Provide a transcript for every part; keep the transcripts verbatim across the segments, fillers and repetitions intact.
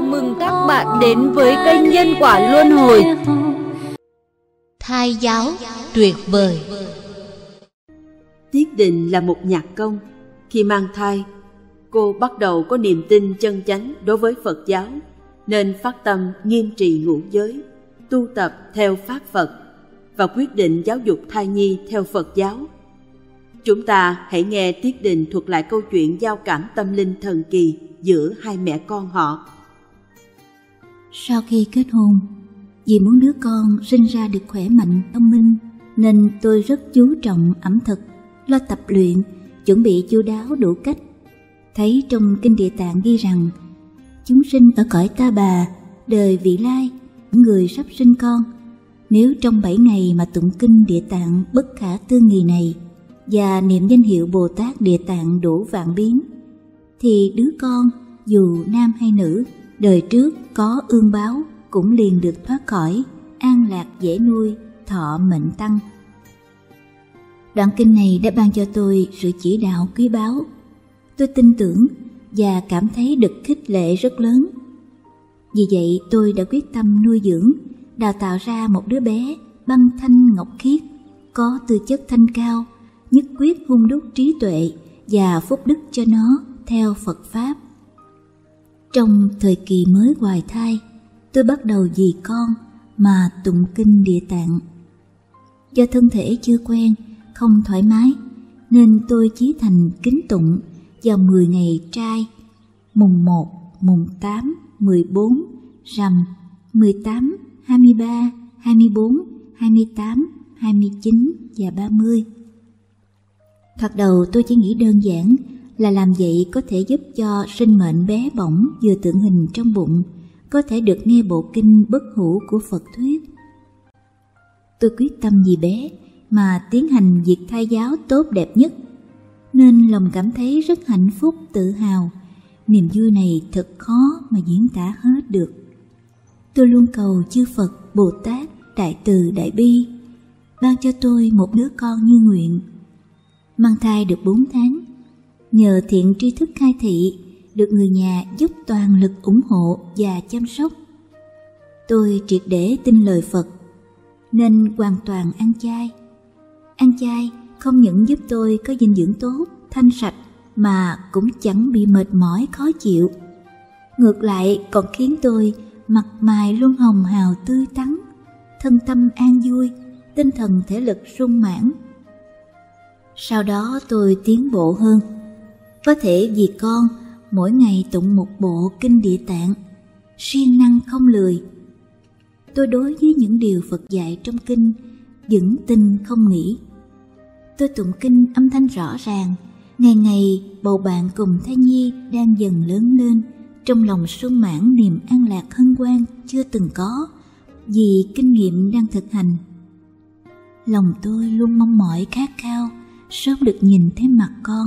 mừng các bạn đến với kênh Nhân Quả Luân Hồi. Thai giáo tuyệt vời. Tiết Định là một nhạc công. Khi mang thai, cô bắt đầu có niềm tin chân chánh đối với Phật giáo, nên phát tâm nghiêm trì ngũ giới, tu tập theo pháp Phật và quyết định giáo dục thai nhi theo Phật giáo. Chúng ta hãy nghe Tiết Định thuật lại câu chuyện giao cảm tâm linh thần kỳ giữa hai mẹ con họ. Sau khi kết hôn, vì muốn đứa con sinh ra được khỏe mạnh, thông minh, nên tôi rất chú trọng ẩm thực, lo tập luyện, chuẩn bị chu đáo đủ cách. Thấy trong Kinh Địa Tạng ghi rằng, chúng sinh ở cõi Ta Bà, đời vị lai, những người sắp sinh con, nếu trong bảy ngày mà tụng Kinh Địa Tạng bất khả tư nghị này và niệm danh hiệu Bồ Tát Địa Tạng đủ vạn biến, thì đứa con dù nam hay nữ, đời trước có ương báo cũng liền được thoát khỏi, an lạc dễ nuôi, thọ mệnh tăng. Đoạn kinh này đã ban cho tôi sự chỉ đạo quý báu. Tôi tin tưởng và cảm thấy được khích lệ rất lớn. Vì vậy tôi đã quyết tâm nuôi dưỡng, đào tạo ra một đứa bé băng thanh ngọc khiết, có tư chất thanh cao, nhất quyết hun đúc trí tuệ và phúc đức cho nó theo Phật Pháp. Trong thời kỳ mới hoài thai, tôi bắt đầu vì con mà tụng Kinh Địa Tạng. Do thân thể chưa quen, không thoải mái, nên tôi chí thành kính tụng vào mười ngày trai, mùng một, mùng tám, mười bốn, rằm, mười tám, hai mươi ba, hai mươi bốn, hai mươi tám, hai mươi chín và ba mươi. Thoạt đầu tôi chỉ nghĩ đơn giản là làm vậy có thể giúp cho sinh mệnh bé bỏng vừa tượng hình trong bụng có thể được nghe bộ kinh bất hủ của Phật thuyết. Tôi quyết tâm vì bé mà tiến hành việc thai giáo tốt đẹp nhất, nên lòng cảm thấy rất hạnh phúc, tự hào. Niềm vui này thật khó mà diễn tả hết được. Tôi luôn cầu chư Phật, Bồ Tát, Đại Từ, Đại Bi ban cho tôi một đứa con như nguyện. Mang thai được bốn tháng, nhờ thiện tri thức khai thị, được người nhà giúp toàn lực ủng hộ và chăm sóc. Tôi triệt để tin lời Phật, nên hoàn toàn ăn chay. Ăn chay không những giúp tôi có dinh dưỡng tốt, thanh sạch, mà cũng chẳng bị mệt mỏi khó chịu. Ngược lại còn khiến tôi mặt mày luôn hồng hào tươi tắn, thân tâm an vui, tinh thần thể lực sung mãn. Sau đó tôi tiến bộ hơn, có thể vì con mỗi ngày tụng một bộ Kinh Địa Tạng, siêng năng không lười. Tôi đối với những điều Phật dạy trong kinh vững tin không nghỉ. Tôi tụng kinh âm thanh rõ ràng, ngày ngày bầu bạn cùng thai nhi đang dần lớn lên, trong lòng sung mãn niềm an lạc hân hoan chưa từng có, vì kinh nghiệm đang thực hành. Lòng tôi luôn mong mỏi khát khao sớm được nhìn thấy mặt con.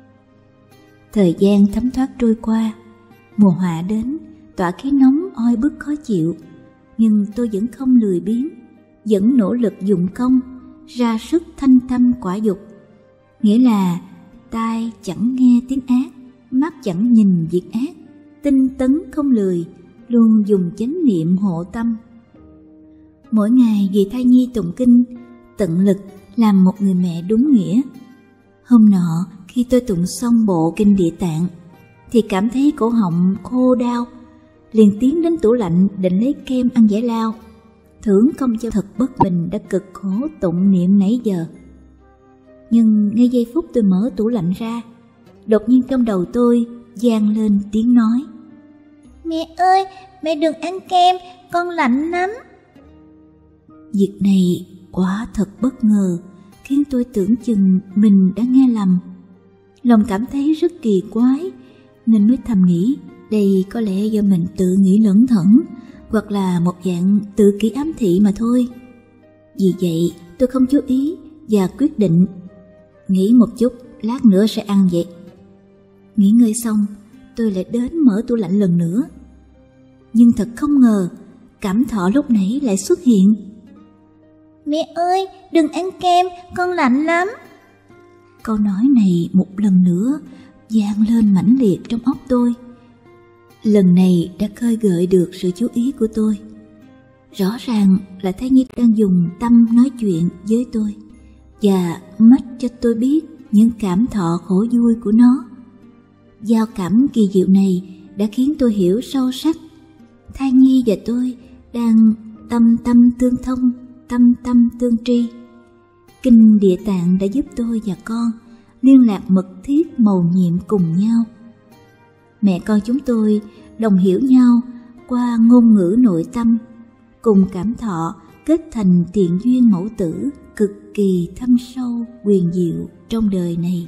Thời gian thấm thoát trôi qua, mùa hạ đến, tỏa khí nóng oi bức khó chịu, nhưng tôi vẫn không lười biếng, vẫn nỗ lực dụng công, ra sức thanh tâm quả dục. Nghĩa là tai chẳng nghe tiếng ác, mắt chẳng nhìn việc ác, tinh tấn không lười, luôn dùng chánh niệm hộ tâm. Mỗi ngày vì thai nhi tụng kinh, tận lực làm một người mẹ đúng nghĩa. Hôm nọ khi tôi tụng xong bộ Kinh Địa Tạng thì cảm thấy cổ họng khô đau, liền tiến đến tủ lạnh định lấy kem ăn giải lao, thưởng công cho thật bất bình đã cực khổ tụng niệm nãy giờ. Nhưng ngay giây phút tôi mở tủ lạnh ra, đột nhiên trong đầu tôi vang lên tiếng nói: Mẹ ơi, mẹ đừng ăn kem, con lạnh lắm. Việc này quả thật bất ngờ, khiến tôi tưởng chừng mình đã nghe lầm. Lòng cảm thấy rất kỳ quái, nên mới thầm nghĩ đây có lẽ do mình tự nghĩ lẩn thẩn, hoặc là một dạng tự kỷ ám thị mà thôi. Vì vậy tôi không chú ý và quyết định nghĩ một chút, lát nữa sẽ ăn vậy. Nghỉ ngơi xong, tôi lại đến mở tủ lạnh lần nữa. Nhưng thật không ngờ, cảm thọ lúc nãy lại xuất hiện. Mẹ ơi, đừng ăn kem, con lạnh lắm. Câu nói này một lần nữa vang lên mãnh liệt trong óc tôi. Lần này đã khơi gợi được sự chú ý của tôi. Rõ ràng là thai nhi đang dùng tâm nói chuyện với tôi và mách cho tôi biết những cảm thọ khổ vui của nó. Giao cảm kỳ diệu này đã khiến tôi hiểu sâu sắc thai nhi và tôi đang tâm tâm tương thông, tâm tâm tương tri. Kinh Địa Tạng đã giúp tôi và con liên lạc mật thiết mầu nhiệm cùng nhau. Mẹ con chúng tôi đồng hiểu nhau qua ngôn ngữ nội tâm, cùng cảm thọ kết thành thiện duyên mẫu tử cực kỳ thâm sâu huyền diệu trong đời này.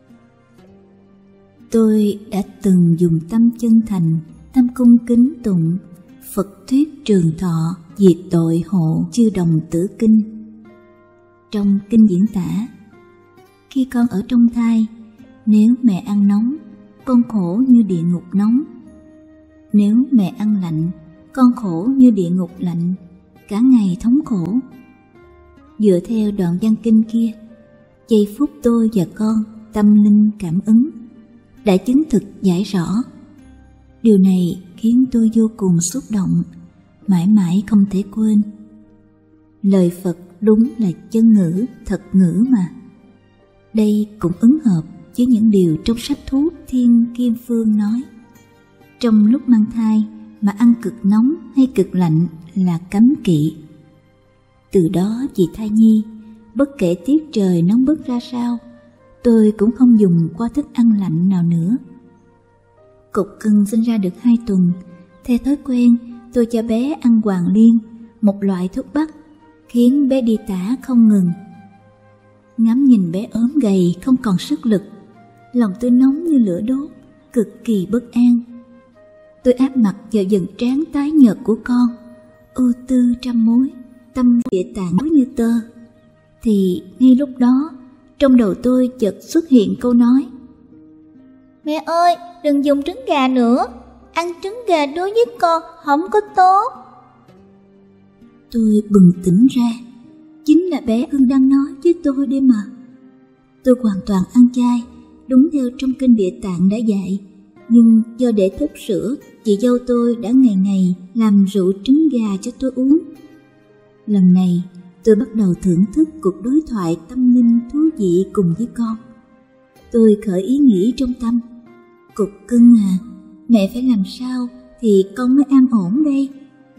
Tôi đã từng dùng tâm chân thành, tâm cung kính tụng Phật thuyết trường thọ diệt tội hộ chư đồng tử kinh. Trong kinh diễn tả, khi con ở trong thai, nếu mẹ ăn nóng, con khổ như địa ngục nóng. Nếu mẹ ăn lạnh, con khổ như địa ngục lạnh, cả ngày thống khổ. Dựa theo đoạn văn kinh kia, giây phút tôi và con tâm linh cảm ứng đã chứng thực giải rõ. Điều này khiến tôi vô cùng xúc động, mãi mãi không thể quên. Lời Phật đúng là chân ngữ, thật ngữ mà. Đây cũng ứng hợp với những điều trong sách thuốc Thiên Kim Phương nói. Trong lúc mang thai mà ăn cực nóng hay cực lạnh là cấm kỵ. Từ đó vì thai nhi, bất kể tiết trời nóng bức ra sao, tôi cũng không dùng qua thức ăn lạnh nào nữa. Cục cưng sinh ra được hai tuần, theo thói quen tôi cho bé ăn hoàng liên, một loại thuốc bắc, khiến bé đi tả không ngừng. Ngắm nhìn bé ốm gầy không còn sức lực, lòng tôi nóng như lửa đốt, cực kỳ bất an. Tôi áp mặt vào dần trán tái nhợt của con, ưu tư trăm mối, tâm địa tạng như tơ. Thì ngay lúc đó, trong đầu tôi chợt xuất hiện câu nói: Mẹ ơi, đừng dùng trứng gà nữa, ăn trứng gà đối với con không có tốt. Tôi bừng tỉnh ra, chính là bé Ưng đang nói với tôi đây mà. Tôi hoàn toàn ăn chay, đúng theo trong kinh Địa Tạng đã dạy. Nhưng do để thúc sữa, chị dâu tôi đã ngày ngày làm rượu trứng gà cho tôi uống. Lần này, tôi bắt đầu thưởng thức cuộc đối thoại tâm linh thú vị cùng với con. Tôi khởi ý nghĩ trong tâm: Cục cưng à, mẹ phải làm sao thì con mới an ổn đây?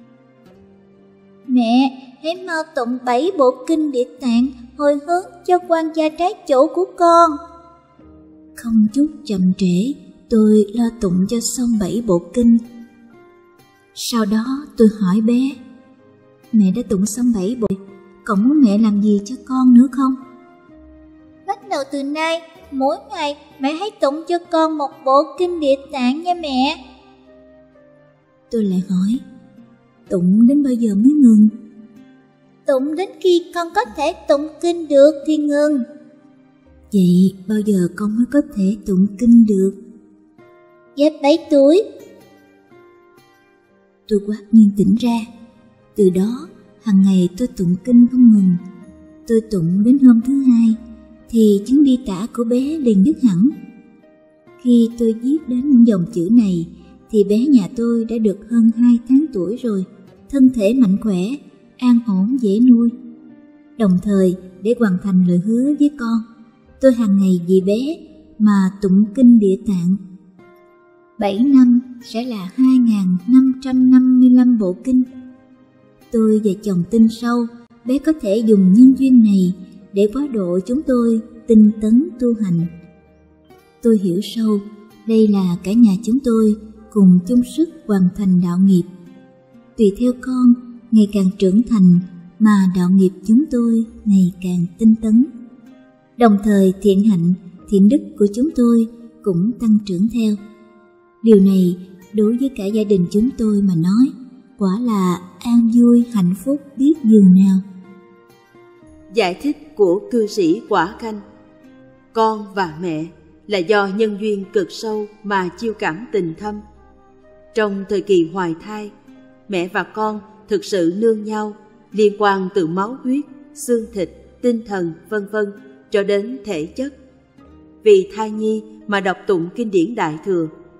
Mẹ, hãy mau tụng bảy bộ kinh Địa Tạng hồi hướng cho quan gia trái chủ của con. Không chút chậm trễ, tôi lo tụng cho xong bảy bộ kinh. Sau đó tôi hỏi bé: Mẹ đã tụng xong bảy bộ, còn muốn mẹ làm gì cho con nữa không? Bắt đầu từ nay, mỗi ngày mẹ hãy tụng cho con một bộ kinh Địa Tạng nha mẹ. Tôi lại hỏi: Tụng đến bao giờ mới ngừng? Tụng đến khi con có thể tụng kinh được thì ngừng. Vậy bao giờ con mới có thể tụng kinh được? Dép bảy tuổi. Tôi quát nhiên tỉnh ra. Từ đó, hàng ngày tôi tụng kinh không ngừng. Tôi tụng đến hôm thứ hai, thì chứng đi tả của bé liền đứt hẳn. Khi tôi viết đến những dòng chữ này, thì bé nhà tôi đã được hơn hai tháng tuổi rồi, thân thể mạnh khỏe, an ổn dễ nuôi. Đồng thời, để hoàn thành lời hứa với con, tôi hàng ngày vì bé mà tụng kinh Địa Tạng. Bảy năm sẽ là hai nghìn năm trăm năm mươi lăm bộ kinh. Tôi và chồng tin sâu bé có thể dùng nhân duyên này để quá độ chúng tôi tinh tấn tu hành. Tôi hiểu sâu đây là cả nhà chúng tôi cùng chung sức hoàn thành đạo nghiệp. Tùy theo con ngày càng trưởng thành mà đạo nghiệp chúng tôi ngày càng tinh tấn. Đồng thời thiện hạnh, thiện đức của chúng tôi cũng tăng trưởng theo. Điều này đối với cả gia đình chúng tôi mà nói, quả là an vui hạnh phúc biết dường nào. Giải thích của cư sĩ Quả Khanh: Con và mẹ là do nhân duyên cực sâu mà chiêu cảm tình thâm. Trong thời kỳ hoài thai, mẹ và con thực sự nương nhau, liên quan từ máu huyết, xương thịt, tinh thần, vân vân cho đến thể chất. Vì thai nhi mà đọc tụng kinh điển Đại Thừa,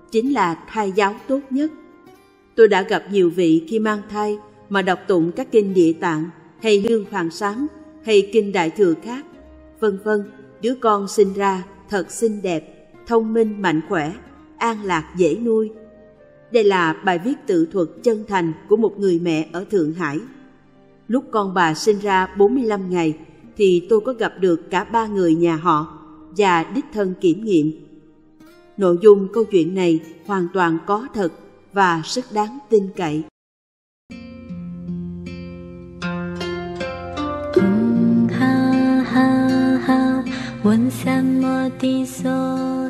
chính là thai giáo tốt nhất. Tôi đã gặp nhiều vị khi mang thai mà đọc tụng các kinh Địa Tạng hay Lương Hoàng Sám hay kinh Đại Thừa khác, vân vân. Đứa con sinh ra thật xinh đẹp, thông minh mạnh khỏe, an lạc dễ nuôi. Đây là bài viết tự thuật chân thành của một người mẹ ở Thượng Hải. Lúc con bà sinh ra bốn mươi lăm ngày thì tôi có gặp được cả ba người nhà họ và đích thân kiểm nghiệm. Nội dung câu chuyện này hoàn toàn có thật và rất đáng tin cậy. Ha ha ha, 问三摩地所